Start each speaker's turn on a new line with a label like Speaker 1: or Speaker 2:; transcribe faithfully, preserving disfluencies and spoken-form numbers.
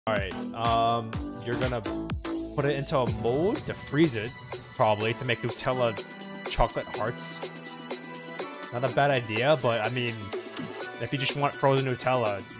Speaker 1: Alright, um, you're gonna put it into a mold to freeze it, probably, to make Nutella chocolate hearts. Not a bad idea, but I mean, if you just want frozen Nutella,